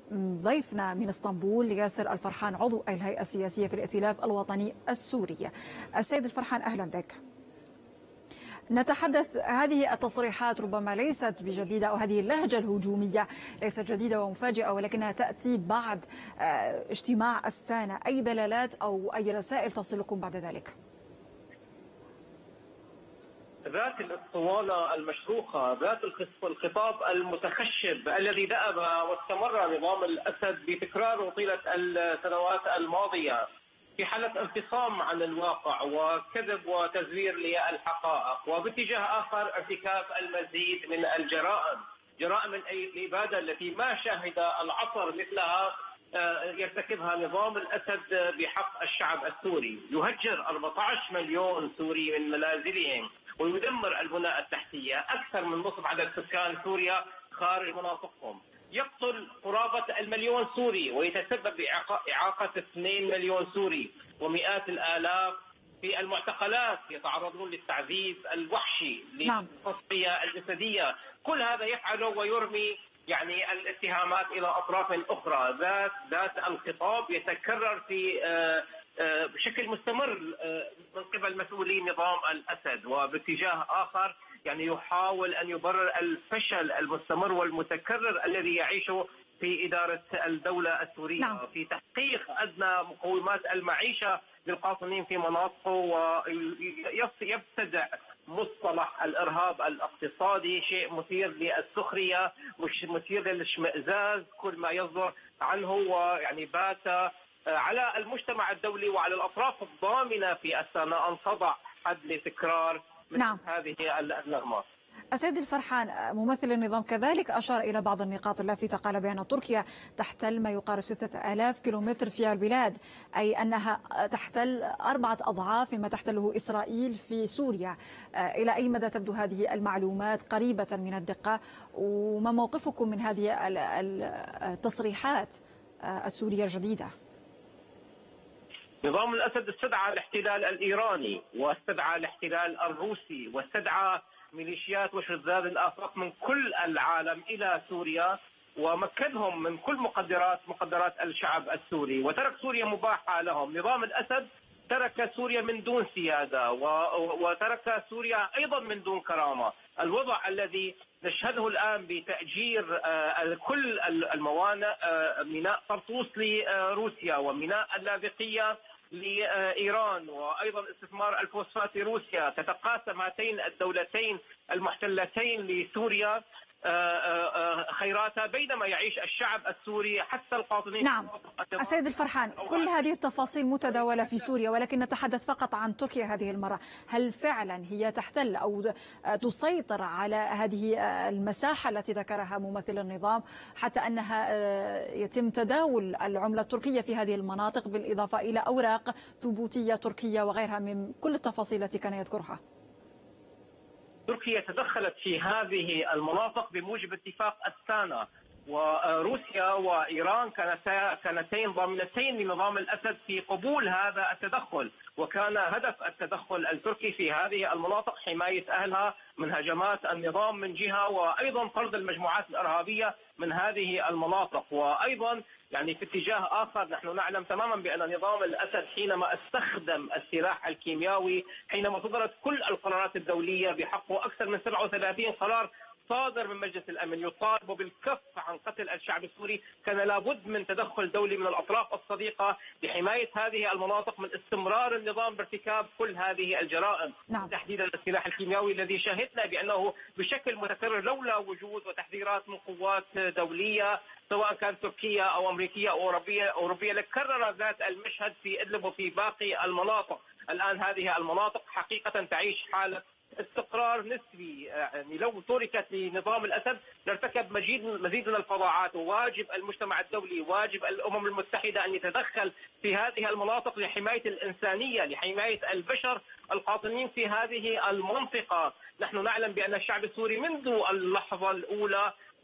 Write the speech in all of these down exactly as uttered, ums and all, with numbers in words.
ضيفنا من اسطنبول ياسر الفرحان عضو الهيئة السياسية في الائتلاف الوطني السوري. السيد الفرحان أهلا بك. نتحدث، هذه التصريحات ربما ليست بجديدة، أو هذه اللهجة الهجومية ليست جديدة ومفاجئة، ولكنها تأتي بعد اجتماع أستانا. أي دلالات أو أي رسائل تصلكم بعد ذلك؟ ذات الاسطوانة المشروخة، ذات الخطاب المتخشب الذي دأب واستمر نظام الأسد بتكراره طيلة السنوات الماضية في حالة انفصام عن الواقع وكذب وتزوير للحقائق، وباتجاه آخر ارتكاب المزيد من الجرائم، جرائم الإبادة التي ما شهد العصر مثلها يرتكبها نظام الأسد بحق الشعب السوري. يهجر أربعة عشر مليون سوري من منازلهم ويدمر البنى التحتية، أكثر من نصف عدد سكان سوريا خارج مناطقهم، يقتل قرابة المليون سوري ويتسبب بإعاقة اثنين مليون سوري، ومئات الآلاف في المعتقلات يتعرضون للتعذيب الوحشي للتصفية الجسدية. كل هذا يفعله ويرمي يعني الاتهامات إلى أطراف أخرى. ذات ذات الخطاب يتكرر في بشكل مستمر من قبل مسؤولي نظام الأسد، وباتجاه آخر يعني يحاول أن يبرر الفشل المستمر والمتكرر الذي يعيشه في إدارة الدولة السورية، نعم. في تحقيق أدنى مقومات المعيشة للقاطنين في مناطقه، ويبتدع مصطلح الإرهاب الاقتصادي، شيء مثير للسخرية، مش مثير للاشمئزاز كل ما يصدر عنه، ويعني بات على المجتمع الدولي وعلى الأطراف الضامنة في أستانا أن تضع حد لتكرار مثل نعم. هذه النغمات. السيد الفرحان، ممثل النظام كذلك أشار إلى بعض النقاط اللافتة، قال بأن تركيا تحتل ما يقارب ستة آلاف كيلومتر في البلاد، أي أنها تحتل أربعة أضعاف مما تحتله إسرائيل في سوريا. إلى أي مدى تبدو هذه المعلومات قريبة من الدقة، وما موقفكم من هذه التصريحات السورية الجديدة؟ نظام الأسد استدعى الاحتلال الإيراني واستدعى الاحتلال الروسي واستدعى ميليشيات وشذاذ الآفاق من كل العالم إلى سوريا، ومكنهم من كل مقدرات مقدرات الشعب السوري، وترك سوريا مباحة لهم. نظام الأسد ترك سوريا من دون سيادة، وترك سوريا أيضا من دون كرامة. الوضع الذي نشهده الآن بتأجير كل الموانئ، ميناء طرطوس لروسيا وميناء اللاذقية لإيران، وأيضا استثمار الفوسفات لروسيا، تتقاسم هاتين الدولتين المحتلتين لسوريا خيراتها بينما يعيش الشعب السوري حتى القاطنين. نعم السيد الفرحان، كل هذه التفاصيل متداولة في سوريا، ولكن نتحدث فقط عن تركيا هذه المرة. هل فعلا هي تحتل أو تسيطر على هذه المساحة التي ذكرها ممثل النظام، حتى أنها يتم تداول العملة التركية في هذه المناطق، بالإضافة إلى أوراق ثبوتية تركية وغيرها من كل التفاصيل التي كان يذكرها؟ تركيا تدخلت في هذه المناطق بموجب اتفاق أستانا، وروسيا وإيران كانتا كانتين ضامنتين لنظام الأسد في قبول هذا التدخل، وكان هدف التدخل التركي في هذه المناطق حماية أهلها من هجمات النظام من جهة، وأيضا طرد المجموعات الإرهابية من هذه المناطق. وأيضا يعني في اتجاه آخر نحن نعلم تماما بأن نظام الأسد حينما استخدم السلاح الكيميائي، حينما صدرت كل القرارات الدولية بحقه أكثر من سبعة وثلاثين قرار صادر من مجلس الأمن يطالب بالكف عن قتل الشعب السوري، كان لابد من تدخل دولي من الأطراف الصديقة لحماية هذه المناطق من استمرار النظام بارتكاب كل هذه الجرائم، نعم. تحديدا السلاح الكيميائي الذي شاهدنا بأنه بشكل متكرر لولا وجود وتحذيرات من قوات دولية سواء كانت تركية أو أمريكية أو أوروبية أوروبية لكرر ذات المشهد في إدلب وفي باقي المناطق. الآن هذه المناطق حقيقة تعيش حالة استقرار نسبي، يعني لو تركت لنظام الأسد لارتكب مزيد مزيد من الفظاعات، وواجب المجتمع الدولي، واجب الأمم المتحدة أن يتدخل في هذه المناطق لحماية الإنسانية، لحماية البشر القاطنين في هذه المنطقة. نحن نعلم بأن الشعب السوري منذ اللحظة الأولى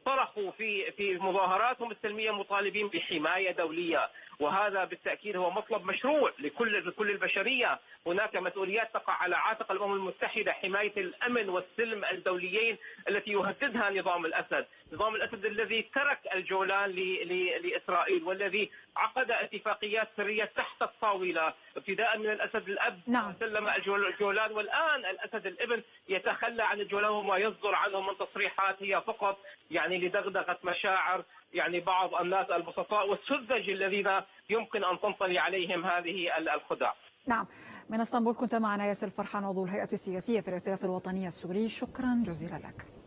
صرخوا في في مظاهراتهم السلميه مطالبين بحمايه دوليه، وهذا بالتاكيد هو مطلب مشروع لكل لكل البشريه. هناك مسؤوليات تقع على عاتق الامم المتحده، حمايه الامن والسلم الدوليين التي يهددها نظام الاسد، نظام الاسد الذي ترك الجولان لاسرائيل والذي عقد اتفاقيات سريه تحت الطاوله ابتداء من الاسد الاب. نعم. سلم الجولان، والان الاسد الابن يتخلى عن الجولان، وما يصدر عنه من تصريحات هي فقط يعني لدغدغه مشاعر يعني بعض الناس البسطاء والسذج الذين يمكن ان تنطلي عليهم هذه الخدع. نعم، من اسطنبول كنت معنا ياسر فرحان عضو الهيئه السياسيه في الائتلاف الوطني السوري، شكرا جزيلا لك.